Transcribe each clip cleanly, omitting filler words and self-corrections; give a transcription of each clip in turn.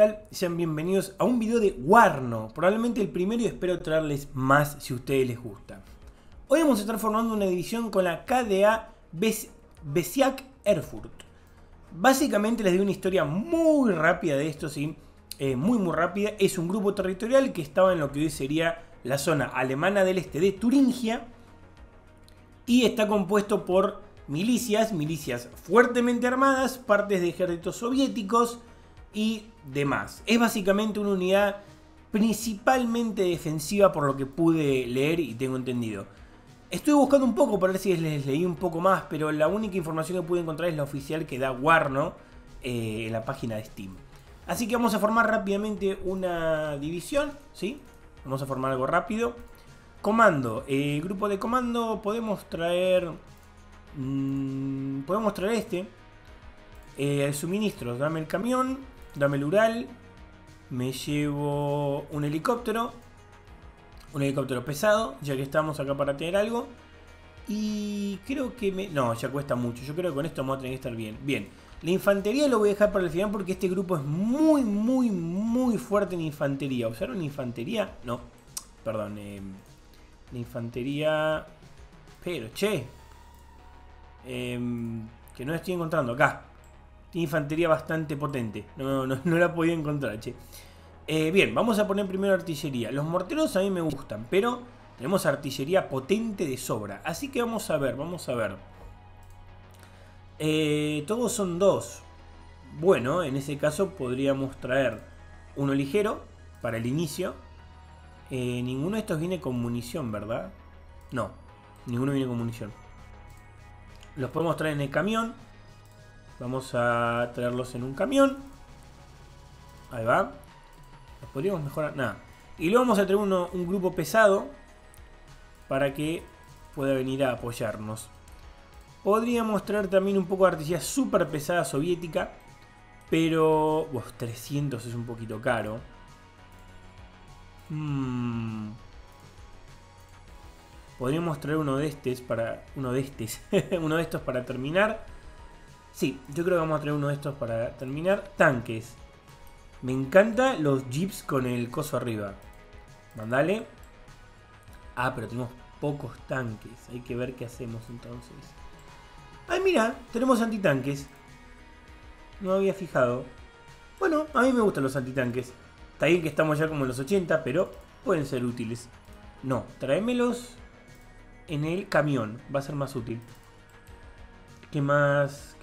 tal? Sean bienvenidos a un video de Warno, probablemente el primero, y espero traerles más si a ustedes les gusta. Hoy vamos a estar formando una división con la KDA Besiak Erfurt. Básicamente les doy una historia muy rápida de esto, ¿sí? Muy rápida. Es un grupo territorial que estaba en lo que hoy sería la zona alemana del este de Turingia y está compuesto por milicias fuertemente armadas, partes de ejércitos soviéticos y demás. Es básicamente una unidad principalmente defensiva por lo que pude leer y tengo entendido. Estuve buscando un poco para ver si les leí un poco más, pero la única información que pude encontrar es la oficial que da Warno en la página de Steam. Así que vamos a formar rápidamente una división, ¿sí? Vamos a formar algo rápido. Comando, grupo de comando, podemos traer suministros, dame el camión, dame el Ural, me llevo un helicóptero pesado, ya que estamos acá para tener algo. Y creo que no, ya cuesta mucho, yo creo que con esto vamos a tener que estar bien. Bien, la infantería lo voy a dejar para el final porque este grupo es muy fuerte en infantería. ¿Usaron infantería? No, perdón, la infantería... Pero, che, que no la estoy encontrando acá. Tiene infantería bastante potente. No la podía encontrar, che. Bien, vamos a poner primero artillería. Los morteros a mí me gustan, pero tenemos artillería potente de sobra. Así que vamos a ver. Todos son dos. Bueno, en ese caso podríamos traer uno ligero para el inicio. Ninguno de estos viene con munición, ¿verdad? No, ninguno viene con munición. Los podemos traer en el camión. Vamos a traerlos en un camión. Ahí va. Los podríamos mejorar. Nada. Y luego vamos a traer un grupo pesado para que pueda venir a apoyarnos. Podríamos traer también un poco de artillería súper pesada soviética. Pero 300 es un poquito caro. Podríamos traer uno de estos para terminar. Sí, yo creo que vamos a traer uno de estos para terminar. Tanques. Me encantan los jeeps con el coso arriba. Mandale. Ah, pero tenemos pocos tanques. Hay que ver qué hacemos entonces. Ay, mira, tenemos antitanques. No me había fijado. Bueno, a mí me gustan los antitanques. Está bien que estamos ya como en los 80, pero pueden ser útiles. No, tráemelos en el camión. Va a ser más útil. ¿Qué más?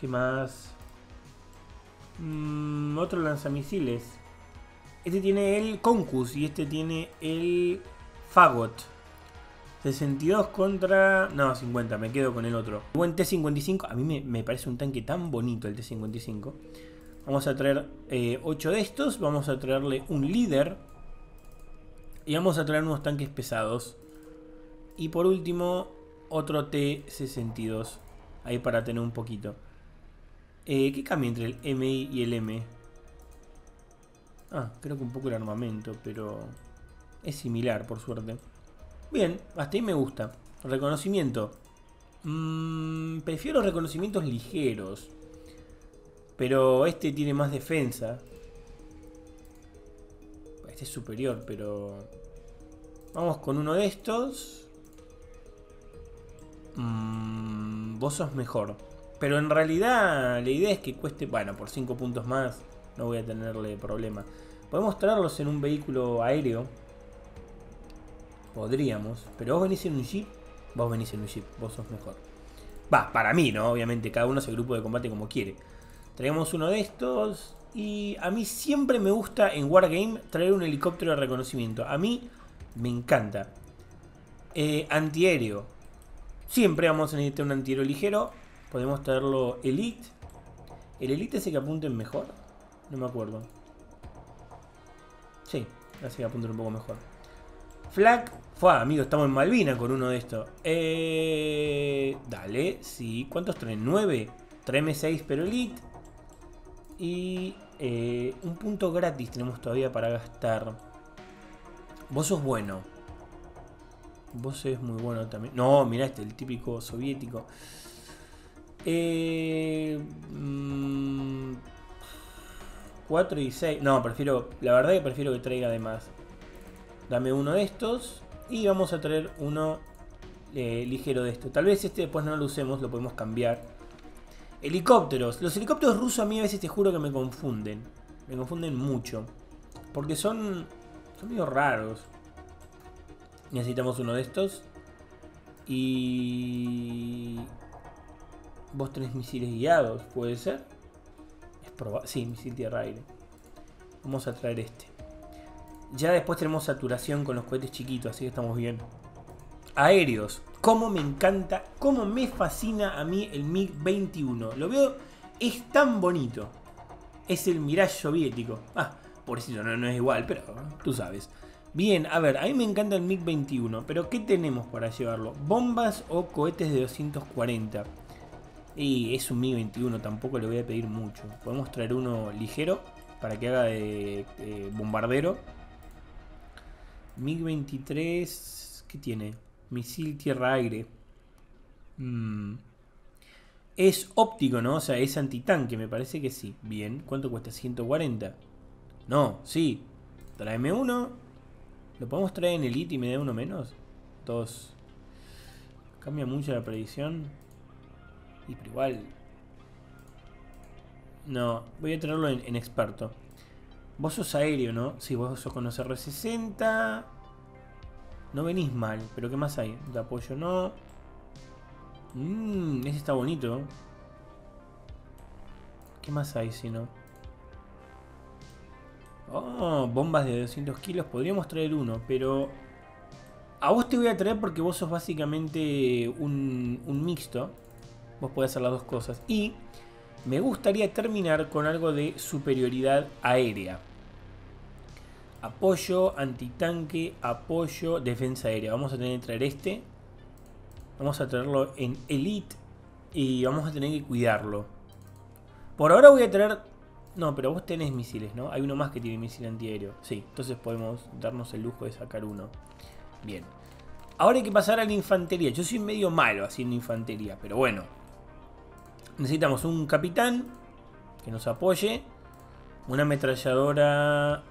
Otro lanzamisiles. Este tiene el Concus y este tiene el Fagot. 62 contra... No, 50, me quedo con el otro. Buen T-55. A mí me parece un tanque tan bonito el T-55. Vamos a traer 8 de estos. Vamos a traerle un líder. Y vamos a traer unos tanques pesados. Y por último, otro T-62. Ahí para tener un poquito. ¿Qué cambia entre el MI y el M? Ah, creo que un poco el armamento, pero es similar, por suerte. Bien, hasta ahí me gusta. Reconocimiento. Prefiero reconocimientos ligeros. Pero este tiene más defensa. Este es superior, pero... Vamos con uno de estos. Vos sos mejor. Pero en realidad la idea es que cueste... Bueno, por 5 puntos más no voy a tenerle problema. Podemos traerlos en un vehículo aéreo. Podríamos. Pero vos venís en un jeep. Vos venís en un jeep. Vos sos mejor. Va, para mí, ¿no? Obviamente cada uno hace el grupo de combate como quiere. Traemos uno de estos. Y a mí siempre me gusta en Wargame traer un helicóptero de reconocimiento. A mí me encanta. Antiaéreo. Siempre vamos a necesitar un antiaéreo ligero. Podemos traerlo Elite. ¿El Elite es el que apunten mejor? No me acuerdo. Sí, hace que apunten un poco mejor. Flak. Fue, amigo, estamos en Malvina con uno de estos. Dale, sí. ¿Cuántos traen? 9. Tráeme 6 pero Elite. Y un punto gratis tenemos todavía para gastar. Vos sos bueno. Vos sos muy bueno también. No, mirá este, el típico soviético. 4 y 6. No, la verdad que prefiero que traiga de más. Dame uno de estos. Y vamos a traer uno ligero de esto. Tal vez este después no lo usemos, lo podemos cambiar. Helicópteros. Los helicópteros rusos a mí a veces te juro que me confunden. Me confunden mucho. Porque son medio raros. Necesitamos uno de estos. Y... vos tenés misiles guiados, ¿puede ser? Sí, misil tierra-aire. Vamos a traer este. Ya después tenemos saturación con los cohetes chiquitos, así que estamos bien. Aéreos. Cómo me encanta, cómo me fascina a mí el MiG-21. Lo veo, es tan bonito. Es el Mirage soviético. Ah, pobrecito, no es igual, pero tú sabes. Bien, a ver, a mí me encanta el MiG-21, pero ¿qué tenemos para llevarlo? ¿Bombas o cohetes de 240? Y es un MiG-21, tampoco le voy a pedir mucho. Podemos traer uno ligero para que haga de bombardero. MiG-23, ¿qué tiene? Misil tierra-aire. Es óptico, ¿no? O sea, es antitanque, me parece que sí. Bien, ¿cuánto cuesta? 140. No, sí. Tráeme uno. ¿Lo podemos traer en Elite y me da uno menos? 2. Cambia mucho la predicción. Y pero igual. No, voy a traerlo en experto. Vos sos aéreo, ¿no? Sí, vos sos con los R60. No venís mal, pero ¿qué más hay? De apoyo no. Ese está bonito. ¿Qué más hay si no? Oh, bombas de 200 kilos. Podríamos traer uno, pero... a vos te voy a traer porque vos sos básicamente un mixto. Vos podés hacer las dos cosas. Y me gustaría terminar con algo de superioridad aérea. Apoyo, antitanque, apoyo, defensa aérea. Vamos a tener que traer este. Vamos a traerlo en Elite. Y vamos a tener que cuidarlo. Por ahora voy a traer... no, pero vos tenés misiles, ¿no? Hay uno más que tiene misil antiaéreo. Sí, entonces podemos darnos el lujo de sacar uno. Bien. Ahora hay que pasar a la infantería. Yo soy medio malo haciendo infantería, pero bueno. Necesitamos un capitán que nos apoye. Una ametralladora...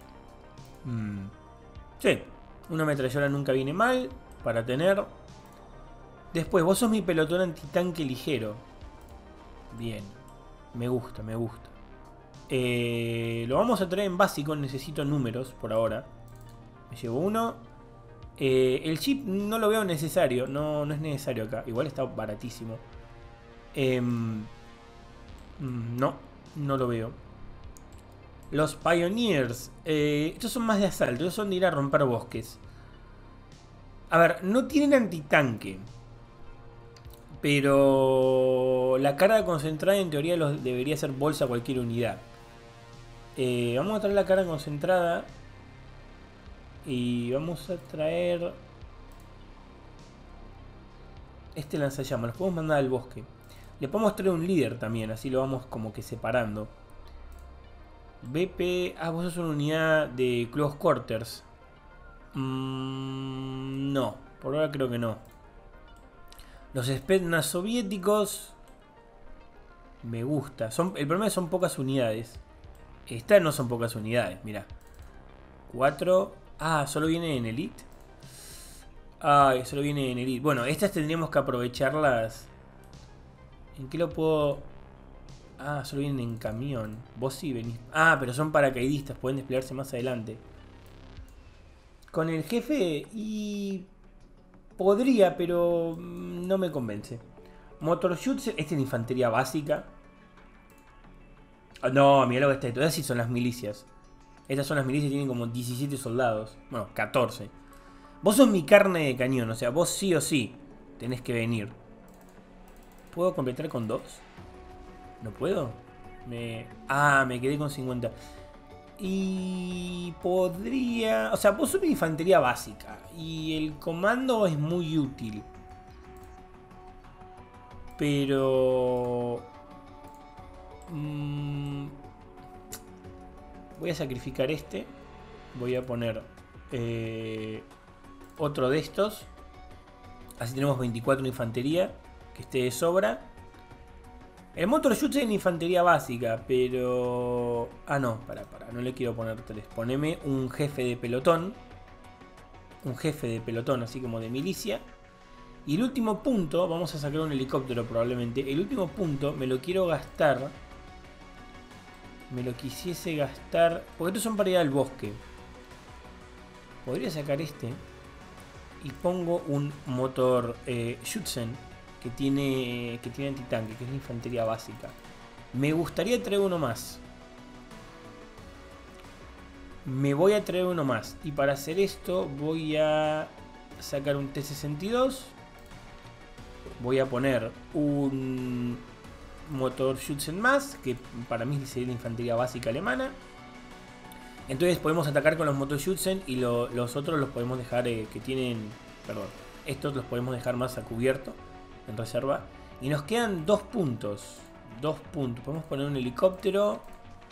sí, una ametralladora nunca viene mal para tener. Después, vos sos mi pelotón antitanque ligero. Bien, me gusta, me gusta. Lo vamos a traer en básico, necesito números por ahora. Me llevo uno. El chip no lo veo necesario, no es necesario acá. Igual está baratísimo. No lo veo. Los Pioneers. Estos son más de asalto. Estos son de ir a romper bosques. A ver, no tienen antitanque. Pero la carga concentrada en teoría debería ser bolsa a cualquier unidad. Vamos a traer la carga concentrada. Y vamos a traer... este lanzallamas. Los podemos mandar al bosque. Le podemos traer un líder también. Así lo vamos como que separando. BP... ah, vos sos una unidad de Close Quarters. No, por ahora creo que no. Los Spetsnaz soviéticos... me gusta. El problema es que son pocas unidades. Estas no son pocas unidades, mirá. 4... ah, solo viene en Elite. Ay, solo viene en Elite. Bueno, estas tendríamos que aprovecharlas. ¿En qué lo puedo...? Ah, solo vienen en camión. Vos sí venís. Ah, pero son paracaidistas. Pueden desplegarse más adelante. Con el jefe y... podría, pero no me convence. Motor Shoots. Esta es la infantería básica. No, mirá lo que está esto. Estas sí son las milicias. Estas son las milicias. Tienen como 17 soldados. Bueno, 14. Vos sos mi carne de cañón. O sea, vos sí o sí tenés que venir. ¿Puedo completar con 2? ¿No puedo? me quedé con 50. Y podría... o sea, vos sos una infantería básica. Y el comando es muy útil. Pero... voy a sacrificar este. Voy a poner otro de estos. Así tenemos 24 de infantería, que esté de sobra. El motor Schützen en infantería básica, pero... Ah, no, para, no le quiero poner 3. Poneme un jefe de pelotón. Un jefe de pelotón, así como de milicia. Y el último punto, vamos a sacar un helicóptero probablemente. El último punto me lo quiero gastar. Me lo quisiese gastar... Porque estos son para ir al bosque. Podría sacar este. Y pongo un motor Schützen. Que tiene antitanque, que es la infantería básica. Me gustaría traer uno más. Me voy a traer uno más. Y para hacer esto voy a sacar un T-62. Voy a poner un motor Schützen más, que para mí sería la infantería básica alemana. Entonces podemos atacar con los motor Schützen y los otros los podemos dejar que tienen... Perdón, estos los podemos dejar más a cubierto. En reserva. Y nos quedan 2 puntos. 2 puntos. Podemos poner un helicóptero.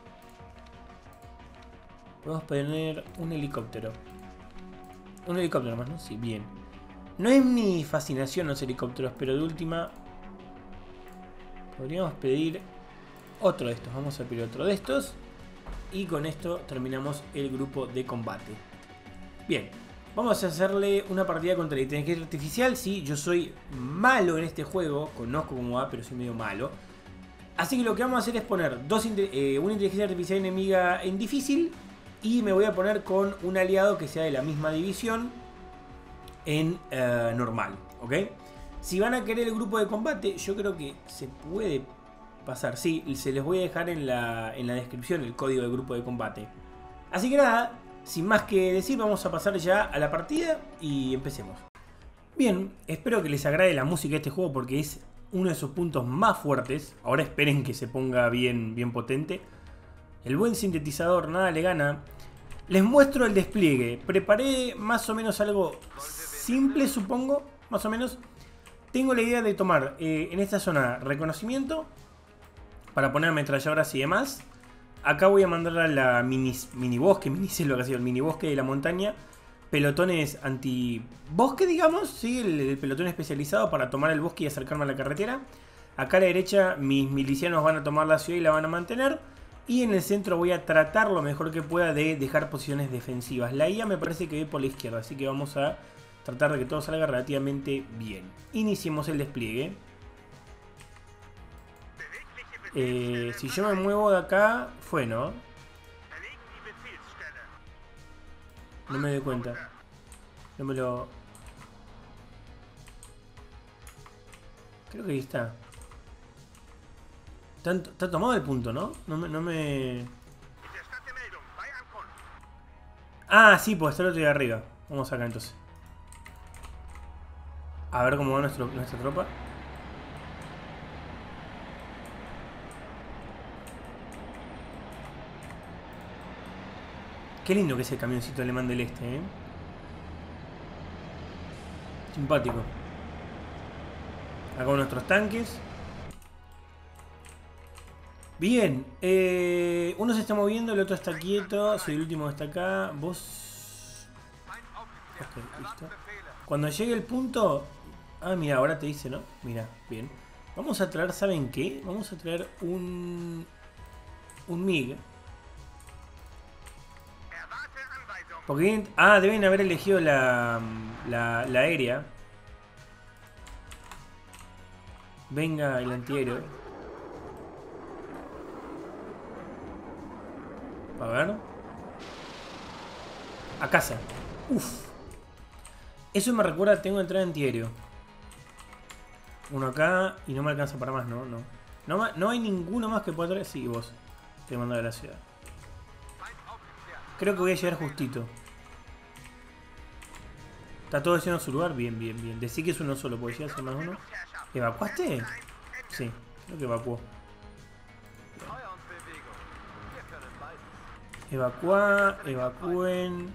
Podemos poner un helicóptero. Un helicóptero más, ¿no? Sí, bien. No es mi fascinación los helicópteros, pero de última podríamos pedir otro de estos. Vamos a pedir otro de estos. Y con esto terminamos el grupo de combate. Bien. Vamos a hacerle una partida contra la inteligencia artificial. Sí, yo soy malo en este juego. Conozco cómo va, pero soy medio malo. Así que lo que vamos a hacer es poner una inteligencia artificial enemiga en difícil. Y me voy a poner con un aliado que sea de la misma división en normal. ¿Ok? Si van a querer el grupo de combate, yo creo que se puede pasar. Sí, se les voy a dejar en la descripción el código del grupo de combate. Así que nada. Sin más que decir, vamos a pasar ya a la partida y empecemos. Bien, espero que les agrade la música de este juego porque es uno de sus puntos más fuertes. Ahora esperen que se ponga bien potente. El buen sintetizador nada le gana. Les muestro el despliegue. Preparé más o menos algo simple, supongo. Más o menos. Tengo la idea de tomar en esta zona reconocimiento para poner ametralladoras y demás. Acá voy a mandar a la mini bosque, miniselva, el mini bosque de la montaña. Pelotones anti-bosque, digamos. ¿Sí? El pelotón especializado para tomar el bosque y acercarme a la carretera. Acá a la derecha mis milicianos van a tomar la ciudad y la van a mantener. Y en el centro voy a tratar lo mejor que pueda de dejar posiciones defensivas. La IA me parece que ve por la izquierda, así que vamos a tratar de que todo salga relativamente bien. Iniciemos el despliegue. Si yo me muevo de acá, fue, ¿no? No me doy cuenta. No me lo... Creo que ahí está. Está tomado el punto, ¿no? No me... Ah, sí, pues está el otro de arriba. Vamos acá entonces. A ver cómo va nuestra tropa. Qué lindo que es el camioncito alemán del este, ¿eh? Simpático. Acá con nuestros tanques. Bien. Uno se está moviendo, el otro está quieto. Soy el último que está acá. Vos... Ok, listo. Cuando llegue el punto... Ah, mira, ahora te dice, ¿no? Mira, bien. Vamos a traer, ¿saben qué? Vamos a traer un MiG. Porque, deben haber elegido la aérea. Venga el antiaéreo. A ver. A casa. Uf. Eso me recuerda, tengo que entrar antiaéreo. Uno acá y no me alcanza para más, ¿no? No hay ninguno más que pueda traer. Sí, vos. Te mando a la ciudad. Creo que voy a llegar justito. ¿Está todo haciendo su lugar? Bien. Decí que es uno solo, porque si hace más uno. ¿Evacuaste? Sí, creo que evacuó. Evacúen.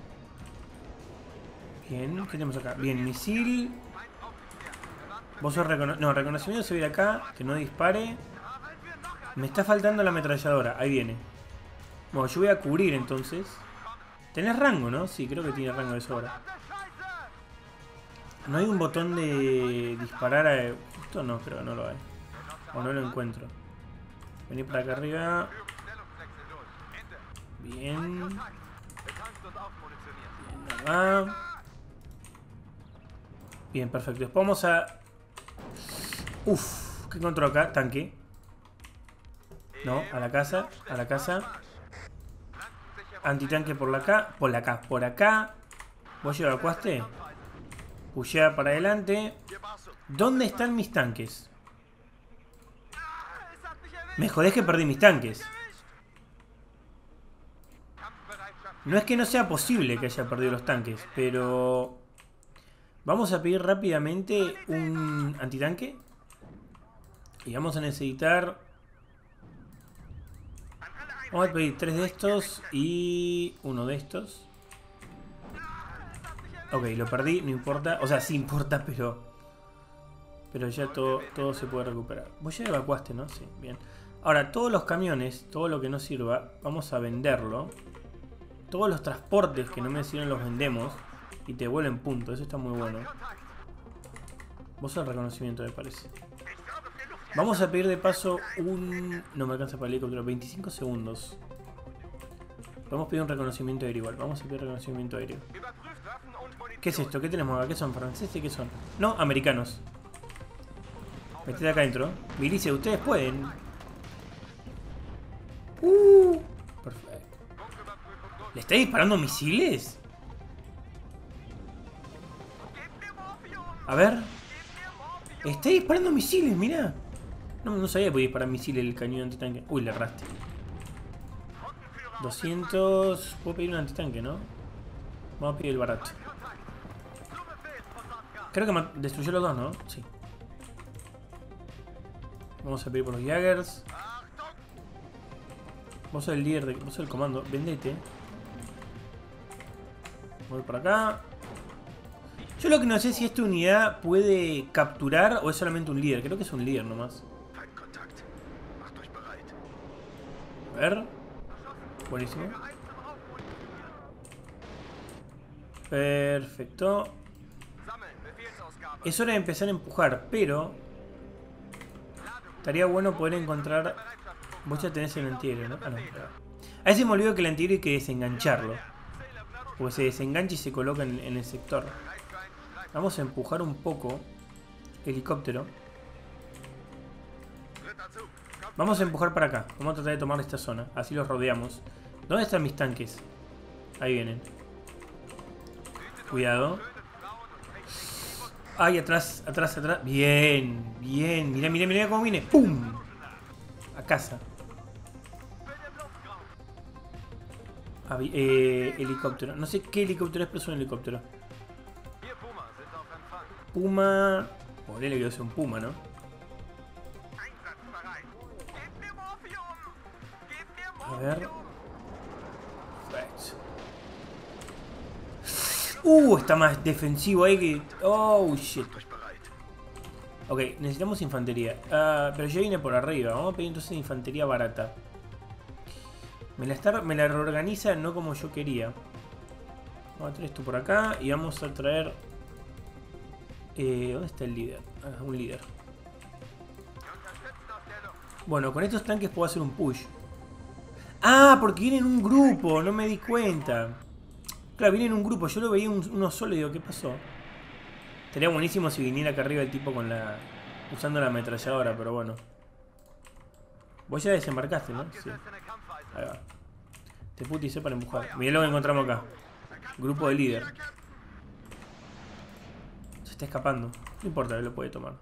Bien, ¿qué tenemos acá? Bien, misil. Vos sos reconocimiento se ve de acá. Que no dispare. Me está faltando la ametralladora. Ahí viene. Bueno, yo voy a cubrir entonces. ¿Tenés rango, no? Sí, creo que tiene rango de sobra. ¿No hay un botón de disparar a... Justo no, creo que no lo hay. O no lo encuentro. Vení para acá arriba. Bien. Bien, acá. Bien, perfecto. Después vamos a... Uf, ¿qué encontró acá? Tanque. No, a la casa. A la casa. Antitanque por acá. Por acá. ¿Vos evacuaste? Pushea para adelante. ¿Dónde están mis tanques? Me jodés que perdí mis tanques. No es que no sea posible que haya perdido los tanques, pero... Vamos a pedir rápidamente un antitanque. Y vamos a necesitar... Vamos a pedir 3 de estos y 1 de estos. Ok, lo perdí, no importa. O sea, sí importa, pero ya todo se puede recuperar. Vos ya evacuaste, ¿no? Sí, bien. Ahora, todos los camiones, todo lo que no sirva, vamos a venderlo. Todos los transportes que no me sirven los vendemos. Y te vuelven puntos, eso está muy bueno. Vos el reconocimiento, me parece. Vamos a pedir de paso un... No me alcanza para el helicóptero, 25 segundos. Podemos pedir un reconocimiento aéreo igual. Vamos a pedir reconocimiento aéreo. ¿Qué es esto? ¿Qué tenemos acá? ¿Qué son? ¿Franceses? ¿Qué son? No, americanos. Metete acá adentro. Milicia, ustedes pueden. Perfecto. ¿Le está disparando misiles? A ver. Está disparando misiles, mirá. No sabía que podía disparar misiles el cañón antitanque. Uy, le erraste. 200... Puedo pedir un antitanque, ¿no? Vamos a pedir el barato. Creo que destruyó los dos, ¿no? Sí. Vamos a pedir por los Jaggers. Vos sos el líder, vos sos el comando. Vendete. Voy por acá. Yo lo que no sé si esta unidad puede capturar o es solamente un líder. Creo que es un líder nomás. A ver. Buenísimo. Perfecto. Es hora de empezar a empujar, pero... Estaría bueno poder encontrar... Vos ya tenés el antiaéreo, ¿no? Ah, no. A veces me olvido que el antiaéreo hay que desengancharlo. Porque se desengancha y se coloca en el sector. Vamos a empujar un poco. Helicóptero. Vamos a empujar para acá. Vamos a tratar de tomar esta zona. Así los rodeamos. ¿Dónde están mis tanques? Ahí vienen. Cuidado. Ay, atrás, atrás, atrás. Bien, bien. Mirá, mirá, mirá cómo viene. ¡Pum! A casa. Helicóptero. No sé qué helicóptero es, pero es un helicóptero. Puma. Ponele que yo sea un puma, ¿no? A ver. Está más defensivo ahí que... Oh, shit. Ok, necesitamos infantería. Pero yo vine por arriba. Vamos a pedir entonces infantería barata. Me la reorganiza no como yo quería. Vamos a traer esto por acá. Y vamos a traer... ¿dónde está el líder? Ah, un líder. Bueno, con estos tanques puedo hacer un push. Ah, porque vienen en un grupo. No me di cuenta. Claro, viene en un grupo. Yo lo veía uno solo y digo, ¿qué pasó? Estaría buenísimo si viniera acá arriba el tipo con la... usando la ametralladora, pero bueno. Vos ya desembarcaste, ¿no? Sí. Ahí va. Te puticé para empujar. Mirá lo que encontramos acá. Grupo de líder. Se está escapando. No importa, lo puede tomar.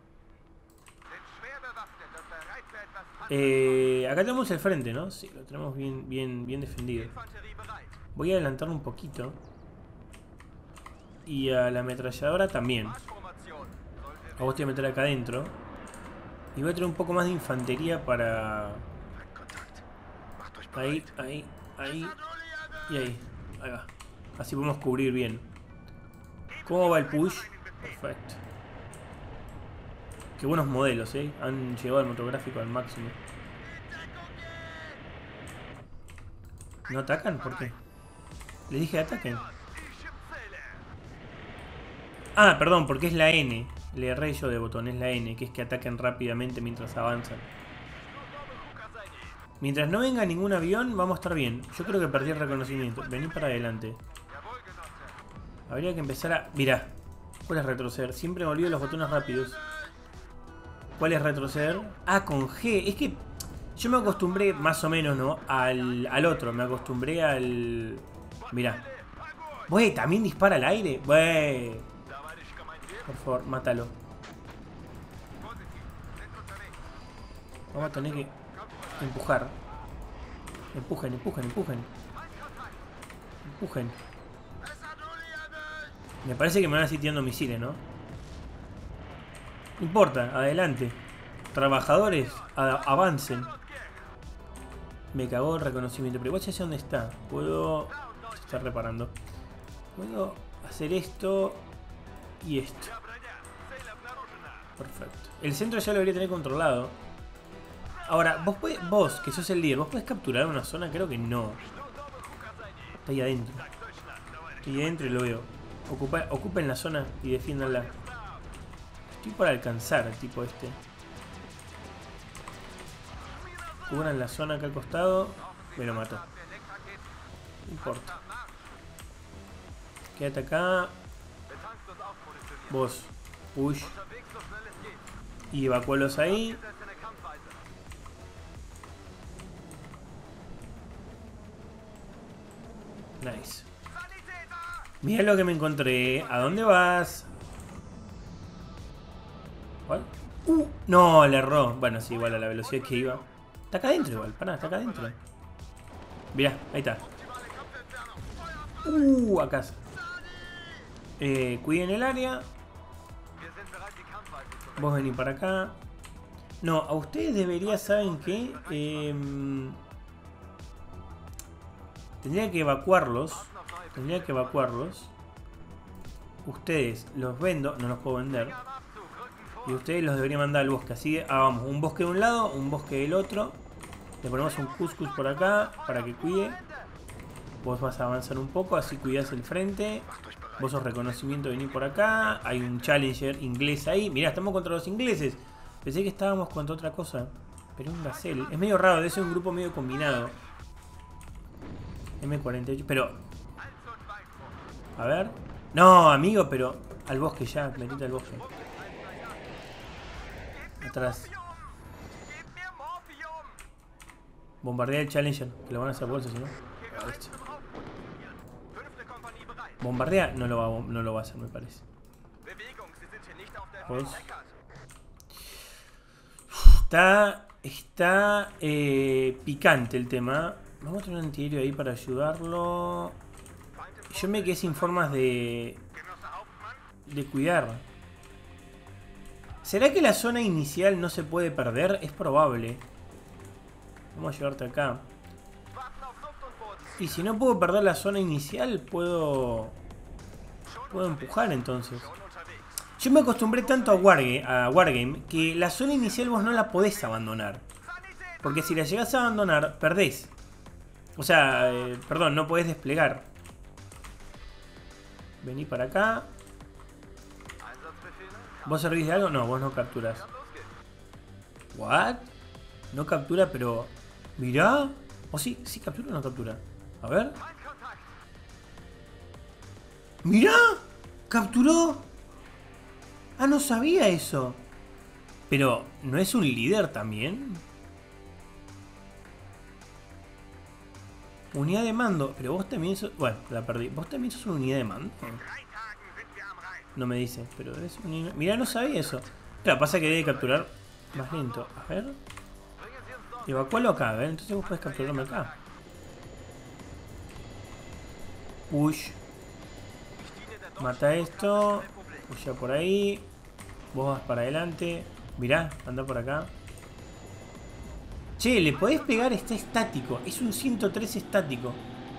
Acá tenemos el frente, ¿no? Sí, lo tenemos bien defendido. Voy a adelantarlo un poquito. Y a la ametralladora también. A vos te voy a meter acá adentro. Y voy a traer un poco más de infantería para... Ahí, ahí, ahí. Y ahí. Ahí va. Así podemos cubrir bien. ¿Cómo va el push? Perfecto. Qué buenos modelos, ¿eh? Han llevado el motográfico al máximo. ¿No atacan? ¿Por qué? Les dije ataquen. Ah, perdón, porque es la N. Le erré yo de botón, es la N, que es que ataquen rápidamente mientras avanzan. Mientras no venga ningún avión, vamos a estar bien. Yo creo que perdí el reconocimiento. Vení para adelante. Habría que empezar a... Mirá. ¿Cuál es retroceder? Siempre me olvido los botones rápidos. ¿Cuál es retroceder? Ah, con G. Es que yo me acostumbré, más o menos, ¿no? Al otro. Me acostumbré al... Mirá. Güey, ¿también dispara al aire? Güey. Por favor, mátalo. Vamos a tener que empujar. Empujen, empujen, empujen. Empujen. Me parece que me van a seguir tirando misiles, ¿no? No importa, adelante. Trabajadores, avancen. Me cagó el reconocimiento. Pero igual ya sé dónde está. Puedo... Se está reparando. Puedo hacer esto y esto. Perfecto. El centro ya lo debería tener controlado. Ahora, vos que sos el líder, ¿vos podés capturar una zona? Creo que no. Está ahí adentro. Estoy adentro y lo veo. Ocupen la zona y defiéndanla. Estoy por alcanzar al tipo este. Cubran la zona acá al costado. Me lo mató. No importa. Quédate acá. Vos. Push. Y evacúalos ahí. Nice. Mira lo que me encontré. ¿A dónde vas? ¿Cuál? No, le erró. Bueno, sí, igual a la velocidad que iba. Está acá adentro igual. Pará, está acá adentro. Mirá, ahí está. Acá. Cuiden el área. Vos venís para acá. No, a ustedes debería, ¿saben qué? Tendría que evacuarlos. Ustedes los vendo. No los puedo vender. Y ustedes los deberían mandar al bosque. Así, vamos, un bosque de un lado, un bosque del otro. Le ponemos un cuscus por acá para que cuide. Vos vas a avanzar un poco, así cuidás el frente. Vos sos reconocimiento, venís por acá. Hay un challenger inglés ahí. Mirá, estamos contra los ingleses. Pensé que estábamos contra otra cosa. Pero un gazelle. Es medio raro, debe ser un grupo medio combinado. M48, pero... A ver. No, amigo, pero... Al bosque ya, metete al bosque. Atrás. Bombardea el Challenger, que lo van a hacer bolsa, si no. Bombardea, no lo va a hacer, me parece. Pues. Está picante el tema. Vamos a tener un antiaéreo ahí para ayudarlo. Yo me quedé sin formas de cuidar. ¿Será que la zona inicial no se puede perder? Es probable. Vamos a llevarte acá. Y si no puedo perder la zona inicial, puedo empujar entonces. Yo me acostumbré tanto a Wargame que la zona inicial vos no la podés abandonar. Porque si la llegás a abandonar, perdés. O sea, perdón, no podés desplegar. Vení para acá. ¿Vos servís de algo? No, vos no capturás. ¿What? No captura, pero... Mirá. ¿O sí? ¿Sí captura o no captura? A ver. ¡Mirá! ¡Capturó! Ah, no sabía eso. Pero, ¿no es un líder también? Unidad de mando. Pero vos también sos... Bueno, la perdí. ¿Vos también sos una unidad de mando? No me dice, pero es un... Mirá, no sabía eso. Claro, pasa que debe capturar más lento. A ver. Evacualo acá, a ver. Entonces vos podés capturarme acá. Push. Mata esto. Push por ahí. Vos vas para adelante. Mirá, anda por acá. Che, le podés pegar, está estático. Es un 103 estático.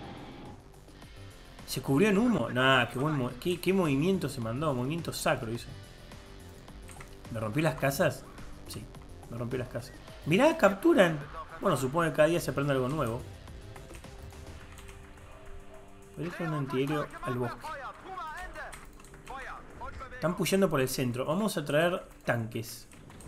¿Se cubrió en humo? Nah, qué movimiento se mandó. Movimiento sacro hizo. ¿Me rompió las casas? Sí, me rompió las casas. Mirá, capturan. Bueno, supongo que cada día se aprende algo nuevo. Voy a dejar un antiaéreo al bosque. Están pusheando por el centro. Vamos a traer tanques.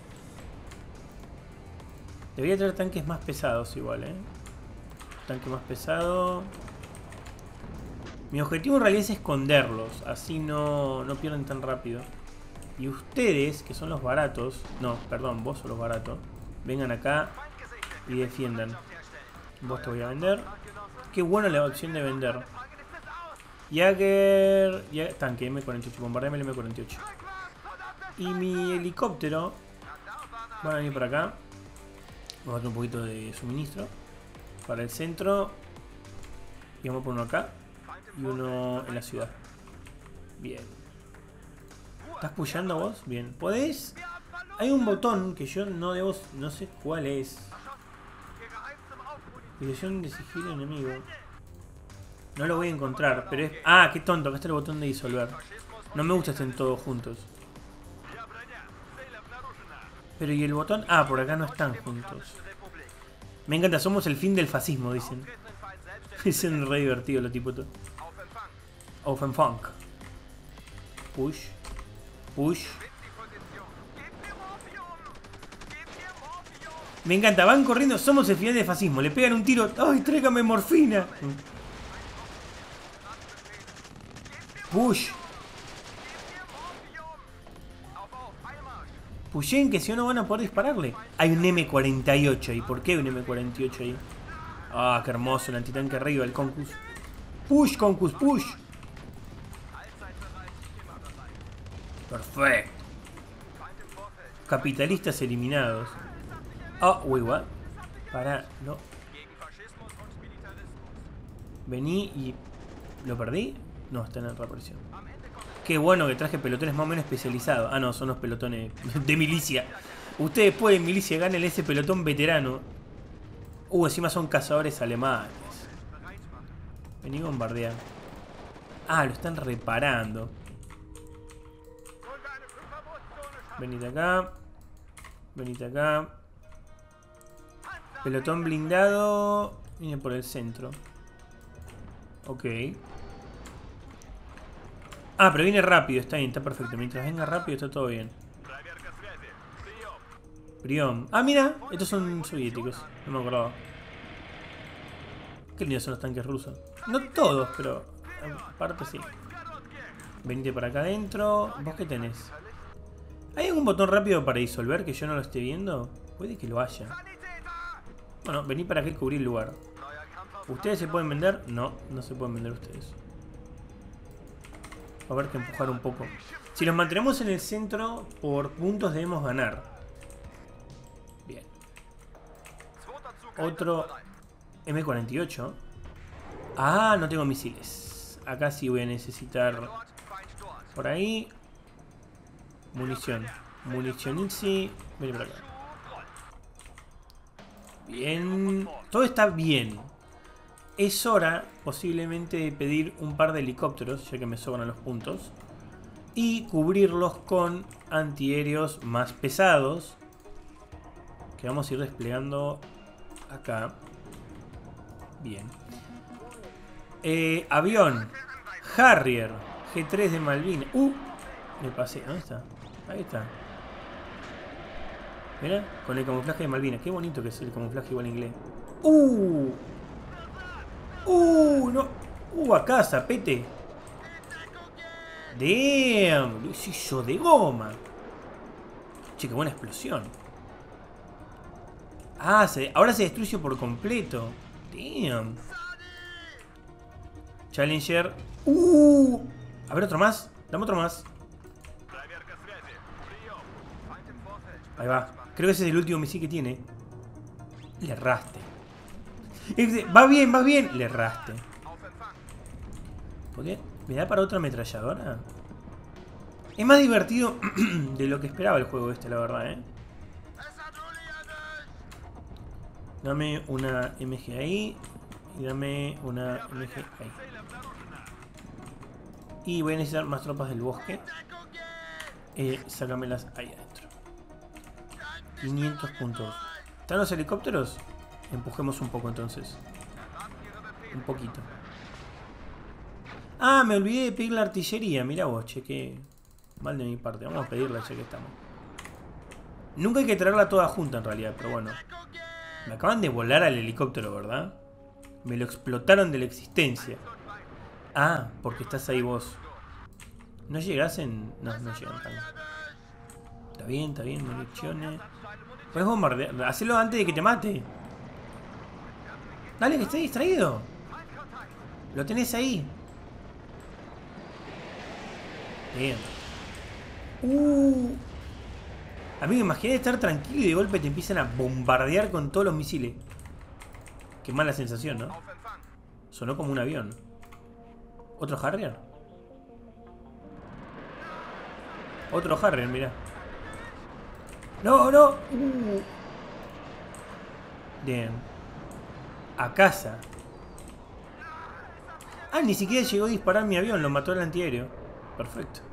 Debería traer tanques más pesados igual, Tanque más pesado. Mi objetivo en realidad es esconderlos. Así no pierden tan rápido. Y ustedes, que son los baratos... No, perdón, vos sos los baratos. Vengan acá y defiendan. Vos te voy a vender. Qué buena la opción de vender. Jagger... tanque, M48. Bombardeame el M48. Y mi helicóptero... van a venir por acá. Vamos a dar un poquito de suministro. Para el centro. Y vamos a poner uno acá. Y uno en la ciudad. Bien. ¿Estás pushando vos? Bien. ¿Podés? Hay un botón que yo no debo... no sé cuál es. Dirección de sigilo enemigo. No lo voy a encontrar, pero es... Ah, qué tonto. Acá está el botón de disolver. No me gusta que estén todos juntos. Pero ¿y el botón? Ah, por acá no están juntos. Me encanta, somos el fin del fascismo, dicen. Dicen re divertido lo tipo todo. Open funk. Push. Push. Me encanta, van corriendo, somos el final del fascismo. Le pegan un tiro. ¡Ay, tráigame morfina! Push. Pushen, que si no van a poder dispararle. Hay un M48 ahí. ¿Por qué hay un M48 ahí? Ah, qué hermoso el antitanque arriba, el Concus. Push, Concus, push. Perfecto. Capitalistas eliminados. Ah, uy, what? Pará, no. Vení y... ¿Lo perdí? No, está en la reaparición. Qué bueno que traje pelotones más o menos especializados. Ah, no, son los pelotones de milicia. Ustedes pueden, milicia, ganen ese pelotón veterano. Encima son cazadores alemanes. Vení a bombardear. Ah, lo están reparando. Venite acá. Venite acá. Pelotón blindado. Viene por el centro. Ok. Ah, pero viene rápido, está bien, está perfecto. Mientras venga rápido está todo bien. Priom. Ah, mira, estos son soviéticos. No me acordaba. Qué lindos son los tanques rusos. No todos, pero aparte sí. Venite para acá adentro. ¿Vos qué tenés? ¿Hay algún botón rápido para disolver que yo no lo esté viendo? Puede que lo haya. Bueno, vení para acá y cubrir el lugar. ¿Ustedes se pueden vender? No, no se pueden vender ustedes. Va a haber que empujar un poco. Si los mantenemos en el centro, por puntos debemos ganar. Bien. Otro M48. Ah, no tengo misiles. Acá sí voy a necesitar... Por ahí... Munición. Municionizzi. Ven por acá. Bien. Todo está bien. Es hora, posiblemente, de pedir un par de helicópteros, ya que me sobran los puntos. Y cubrirlos con antiaéreos más pesados. Que vamos a ir desplegando acá. Bien. Avión. Harrier. G3 de Malvinas. Me pasé. ¿Dónde está? Ahí está. Mira, con el camuflaje de Malvinas. Qué bonito que es el camuflaje igual en inglés. No. Acá, zapete. Damn. Lo hizo de goma. Che, qué buena explosión. Ah, ahora se destruye por completo. Damn. Challenger. A ver, otro más. Dame otro más. Ahí va. Creo que ese es el último misil que tiene. Le erraste. Va bien, va bien. Le erraste. ¿Por qué? ¿Me da para otra ametralladora? Es más divertido de lo que esperaba el juego este, la verdad, Dame una MG ahí. Y dame una MG ahí. Y voy a necesitar más tropas del bosque. Sácamelas ahí adentro. 500 puntos. ¿Están los helicópteros? Empujemos un poco entonces. Un poquito. Ah, me olvidé de pedir la artillería. Mirá vos, che, qué Mal de mi parte. Vamos a pedirla ya que estamos. Nunca hay que traerla toda junta en realidad, pero bueno. Me acaban de volar al helicóptero, ¿verdad? Me lo explotaron de la existencia. Ah, porque estás ahí vos. ¿No llegás en...? No, no llegan tan. Está bien, municiones. Puedes bombardear. Hacelo antes de que te mate. Dale, que esté distraído. Lo tenés ahí. Bien. Amigo, imaginé estar tranquilo y de golpe te empiezan a bombardear con todos los misiles. Qué mala sensación, ¿no? Sonó como un avión. ¿Otro Harrier? Otro Harrier, mirá. ¡No, no! Bien. A casa. Ah, ni siquiera llegó a disparar mi avión. Lo mató el antiaéreo. Perfecto.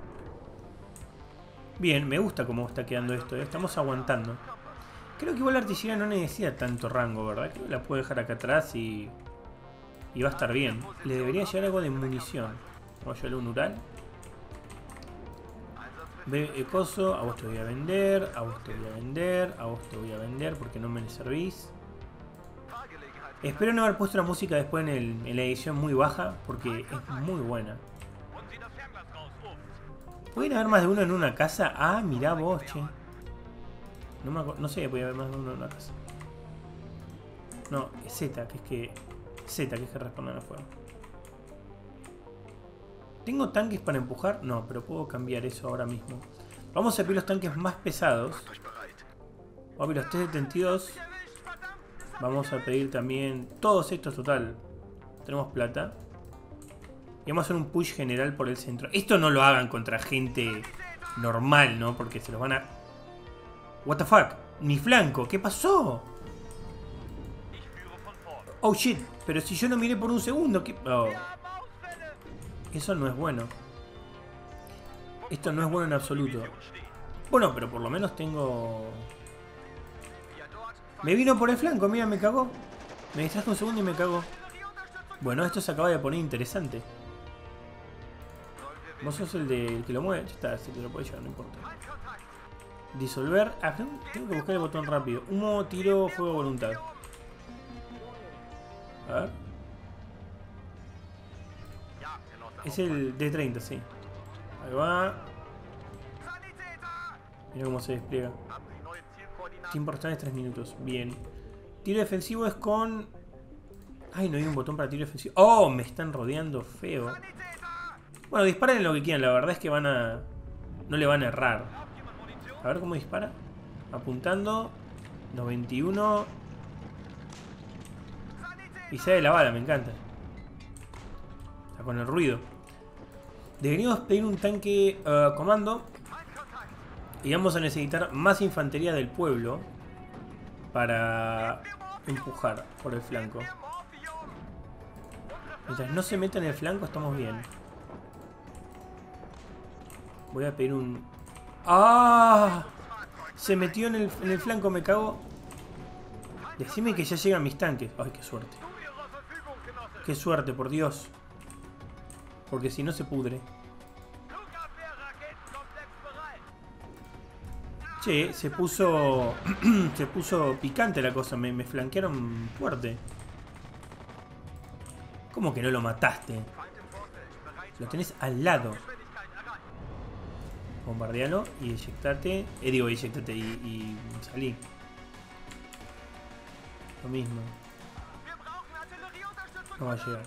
Bien, me gusta cómo está quedando esto, ¿eh? Estamos aguantando. Creo que igual la artillería no necesita tanto rango, ¿verdad? Creo que la puedo dejar acá atrás y va a estar bien. Le debería llevar algo de munición. Vamos a llevarle un Ural. Coso, a vos te voy a vender, a vos te voy a vender, a vos te voy a vender porque no me le servís. Espero no haber puesto la música después en la edición muy baja porque es muy buena. ¿Pueden haber más de uno en una casa? Ah, mirá vos, che. No sé, puede haber más de uno en una casa. No, es Z, que es que responden al fuego. ¿Tengo tanques para empujar? No, pero puedo cambiar eso ahora mismo. Vamos a pedir los tanques más pesados. Vamos a pedir los T-72. Vamos a pedir también todos estos, total. Tenemos plata. Y vamos a hacer un push general por el centro. Esto no lo hagan contra gente normal, ¿no? Porque se los van a... What the fuck? Mi flanco, ¿qué pasó? Oh shit, pero si yo no miré por un segundo, ¿qué...? Oh. Eso no es bueno. Esto no es bueno en absoluto. Bueno, pero por lo menos tengo... Me vino por el flanco, mira, me cagó. Me distrajo un segundo y me cagó. Bueno, esto se acaba de poner interesante. Vos sos el que lo mueve. Ya está, si te lo puedes llevar, no importa. Disolver. Ah, tengo que buscar el botón rápido. Humo, tiro, fuego, voluntad. A ver. Es el D30, sí. Ahí va. Mira cómo se despliega. Tiempo restante es 3 minutos. Bien. Tiro defensivo es con... Ay, no hay un botón para tiro defensivo. Oh, me están rodeando feo. Bueno, disparen lo que quieran. La verdad es que van a... No le van a errar. A ver cómo dispara. Apuntando. 91. Y sale la bala, me encanta. Está con el ruido. Deberíamos pedir un tanque comando. Y vamos a necesitar más infantería del pueblo para empujar por el flanco. Mientras no se meta en el flanco estamos bien. Voy a pedir un... ¡Ah! Se metió en el flanco, me cago. Decime que ya llegan mis tanques. ¡Ay, qué suerte! ¡Qué suerte, por Dios! Porque si no se pudre. Che, se puso... se puso picante la cosa. Me flanquearon fuerte. ¿Cómo que no lo mataste? Lo tenés al lado. Bombardealo y eyectate. Digo, eyectate y salí. Lo mismo. No va a llegar.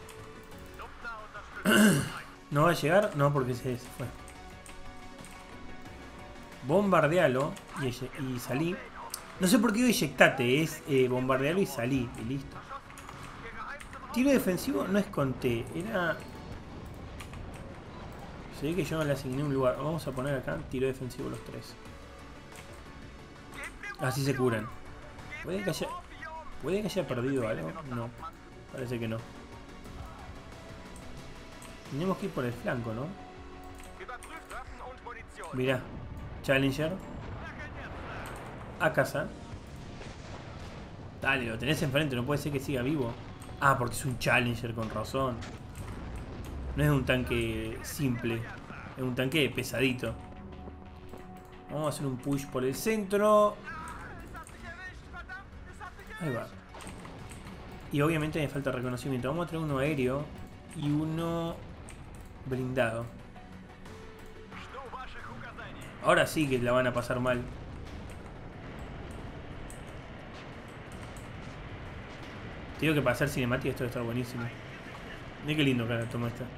¿No va a llegar? No, porque se fue. Bombardealo y salí. No sé por qué digo eyectate. Es bombardealo y salí. Y listo. Tiro defensivo no es con T. Era... Se ve que yo no le asigné un lugar. Vamos a poner acá tiro defensivo los tres. Así se curan. ¿Puede que haya perdido algo? No. Parece que no. Tenemos que ir por el flanco, ¿no? Mirá. Challenger. A casa. Dale, lo tenés enfrente. No puede ser que siga vivo. Ah, porque es un Challenger, con razón. No es un tanque simple. Es un tanque pesadito. Vamos a hacer un push por el centro. Ahí va. Y obviamente me falta reconocimiento. Vamos a traer uno aéreo y uno blindado. Ahora sí que la van a pasar mal. Te digo que para hacer cinemática esto debe estar buenísimo. Mira qué lindo que la toma esta.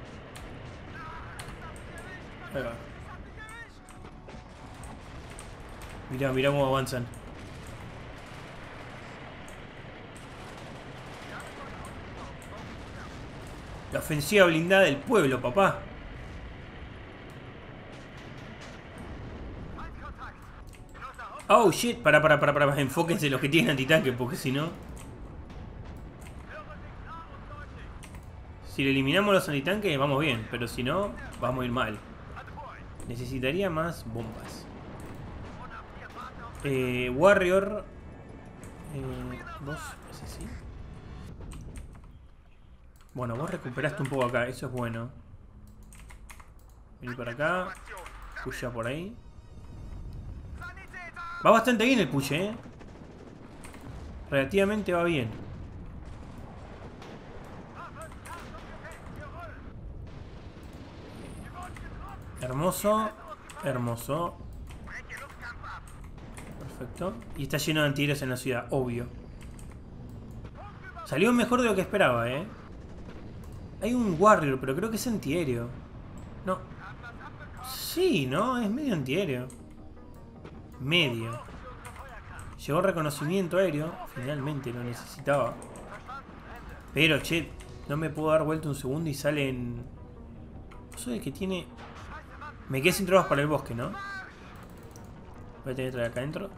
Ahí va. Mirá, mirá cómo avanzan. La ofensiva blindada del pueblo, papá. Oh shit, para. Enfóquense los que tienen antitanque, porque si no. Si le eliminamos los antitanques, vamos bien, pero si no, vamos a ir mal. Necesitaría más bombas. Warrior. Vos, ese sí. Bueno, vos recuperaste un poco acá, eso es bueno. Vení para acá. Pusha por ahí. Va bastante bien el push, Relativamente va bien. Hermoso. Hermoso. Perfecto. Y está lleno de antiaéreos en la ciudad, obvio. Salió mejor de lo que esperaba, Hay un Warrior, pero creo que es antiaéreo. No. Sí, ¿no? Es medio antiaéreo. Medio. Llegó reconocimiento aéreo. Finalmente lo necesitaba. Pero, che, no me puedo dar vuelta un segundo y salen... Eso de que tiene... Me quedé sin tropas para el bosque, ¿no? Voy a tener que traer acá adentro.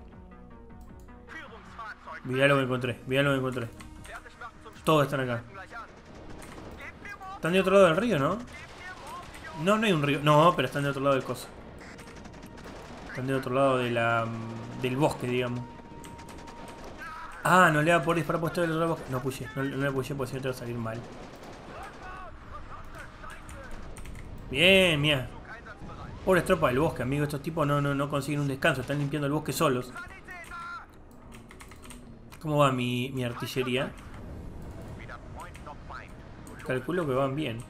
Mirá lo que encontré, mirá lo que encontré. Todos están acá. Están de otro lado del río, ¿no? No, no hay un río. No, pero están de otro lado del coso. Están de otro lado de del bosque, digamos. Ah, no le va a poder disparar puesto del otro lado del bosque. No puyé, no le puyé porque si no te va a salir mal. Bien, mira. Pobres tropas del bosque, amigo. Estos tipos no consiguen un descanso. Están limpiando el bosque solos. ¿Cómo va mi artillería? Calculo que van bien.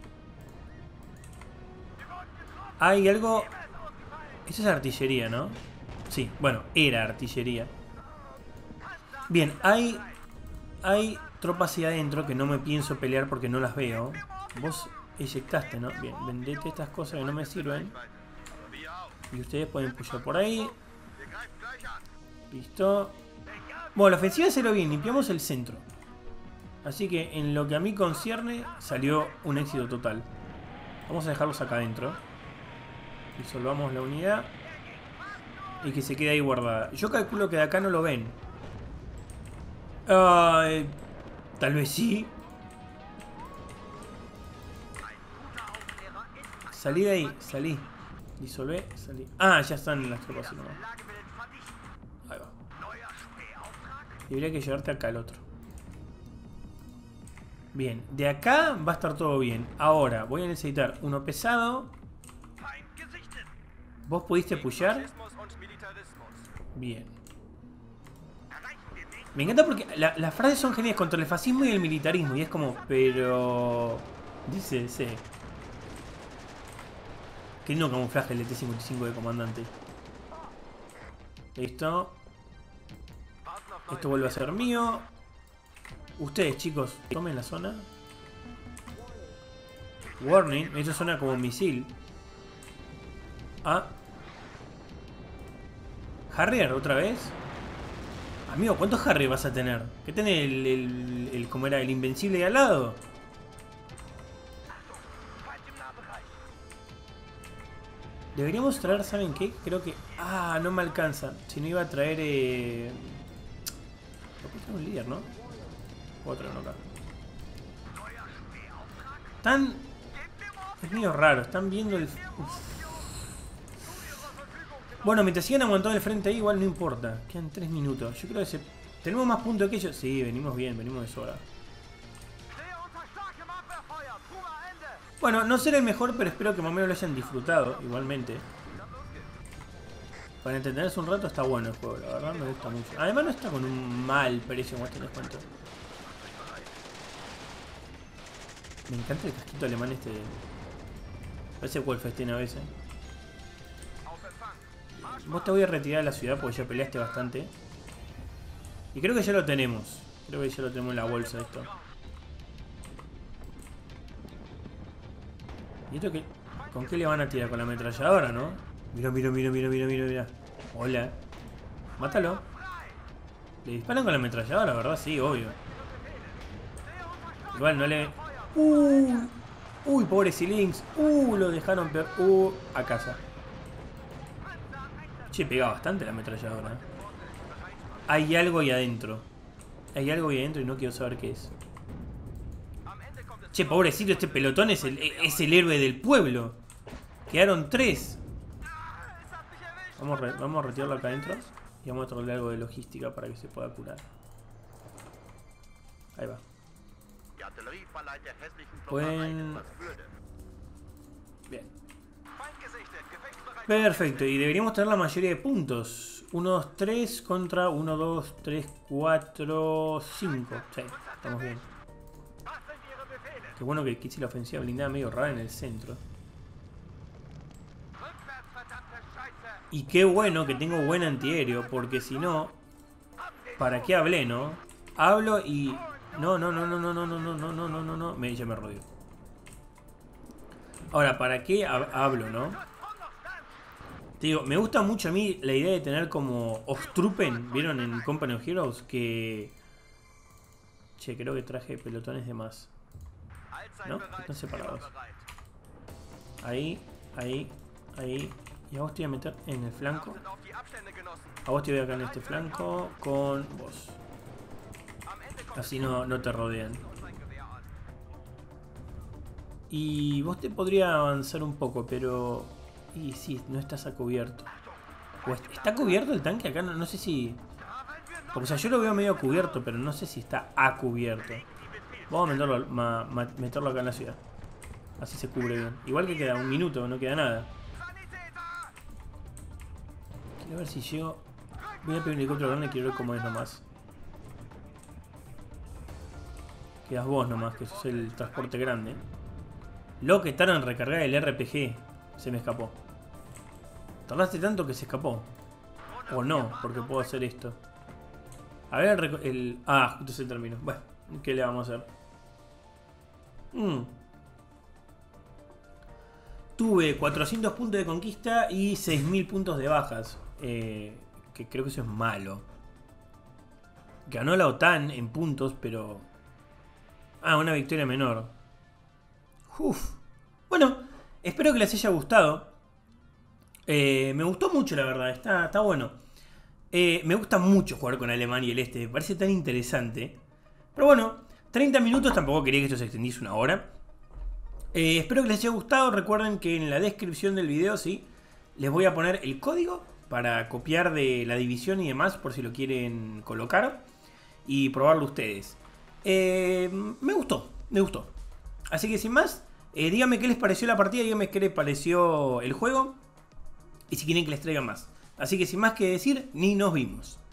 Hay algo... Esa es artillería, ¿no? Sí, bueno, era artillería. Bien, hay tropas ahí adentro que no me pienso pelear porque no las veo. Vos eyectaste, ¿no? Bien, vendete estas cosas que no me sirven. Y ustedes pueden pushar por ahí. Listo. Bueno, la ofensiva se lo bien, limpiamos el centro. Así que en lo que a mí concierne, salió un éxito total. Vamos a dejarlos acá adentro. Disolvamos la unidad. Y que se quede ahí guardada. Yo calculo que de acá no lo ven. Tal vez sí. Salí de ahí, salí. Disolvé, salí. Ah, ya están las tropas. No. Ahí va. Y habría que llevarte acá al otro. Bien, de acá va a estar todo bien. Ahora, voy a necesitar uno pesado. ¿Vos pudiste pushear? Bien. Me encanta porque las frases son geniales contra el fascismo y el militarismo. Y es como, pero... Dice, sí. Qué lindo camuflaje el T-55 de comandante. Listo. Esto vuelve a ser mío. Ustedes, chicos, tomen la zona. Warning, eso suena como un misil. Ah. Harrier, otra vez. Amigo, ¿cuántos Harrier vas a tener? ¿Qué tenés el ¿cómo era? ¿El invencible de al lado? Deberíamos traer, ¿saben qué? Creo que... Ah, no me alcanza. Si no iba a traer... Lo puse un líder, ¿no? Puedo traer uno acá. Están... Es medio raro, están viendo el... Bueno, mientras sigan aguantando el frente ahí, igual no importa. Quedan 3 minutos. Yo creo que se... ¿Tenemos más puntos que ellos? Sí, venimos bien, venimos de sobra. Bueno, no será el mejor, pero espero que más o menos lo hayan disfrutado igualmente. Para entretenerse un rato está bueno el juego, la verdad me gusta mucho. Además no está con un mal precio en este descuento. Me encanta el casquito alemán este. Parece Wolfenstein a veces. Vos te voy a retirar de la ciudad porque ya peleaste bastante. Y creo que ya lo tenemos. Creo que ya lo tenemos en la bolsa esto. ¿Y esto qué? ¿Con qué le van a tirar? Con la ametralladora, ¿no? Mira, mira, mira, mira, mira, mira, mira. Hola. Mátalo. Le disparan con la ametralladora, ¿verdad? Sí, obvio. Igual no le... Uy, pobre Silinx. Lo dejaron peor. A casa. Che, pega bastante la ametralladora. Hay algo ahí adentro. Hay algo ahí adentro y no quiero saber qué es. Che, pobrecito, este pelotón es el héroe del pueblo. Quedaron 3. Vamos a retirarlo acá adentro. Y vamos a traerle algo de logística para que se pueda curar. Ahí va. Bien. Perfecto, y deberíamos tener la mayoría de puntos. 1, 2, 3 contra 1, 2, 3, 4, 5. Sí, estamos bien. Qué bueno que quise la ofensiva blindada medio rara en el centro. Y qué bueno que tengo buen antiaéreo, porque si no, ¿para qué hablé, no? Hablo y... No. Ya me rodeó. Ahora, ¿para qué hablo, no? Te digo, me gusta mucho a mí la idea de tener como Ostrupen, ¿vieron en Company of Heroes? Que... Che, creo que traje pelotones de más. ¿No? Están separados. Ahí. Y a vos te voy a meter en el flanco. A vos te voy acá en este flanco con vos. Así no te rodean. Y vos te podría avanzar un poco, pero... Y sí, no estás a cubierto. ¿O está cubierto el tanque acá? No sé si... Porque o sea, yo lo veo medio cubierto, pero no sé si está a cubierto. Vamos a meterlo acá en la ciudad. Así se cubre bien. Igual que queda un minuto, no queda nada. Quiero ver si llego... Voy a pedir un helicóptero grande y quiero ver cómo es nomás. Quedas vos nomás, que sos el transporte grande. Lo que tarda en recargar el RPG. Se me escapó. Tardaste tanto que se escapó. O no, porque puedo hacer esto. A ver el... Ah, justo se terminó. Bueno, ¿qué le vamos a hacer? Tuve 400 puntos de conquista y 6000 puntos de bajas. Que creo que eso es malo. Ganó la OTAN en puntos, pero... Ah, una victoria menor. Uf. Bueno, espero que les haya gustado. Me gustó mucho, la verdad. Está bueno. Me gusta mucho jugar con Alemania y el Este. Me parece tan interesante. Pero bueno, 30 minutos. Tampoco quería que esto se extendiese una hora. Espero que les haya gustado. Recuerden que en la descripción del video, sí, les voy a poner el código para copiar de la división y demás, por si lo quieren colocar y probarlo ustedes. Me gustó. Así que sin más, díganme qué les pareció la partida, díganme qué les pareció el juego y si quieren que les traiga más. Así que sin más que decir, ni nos vimos.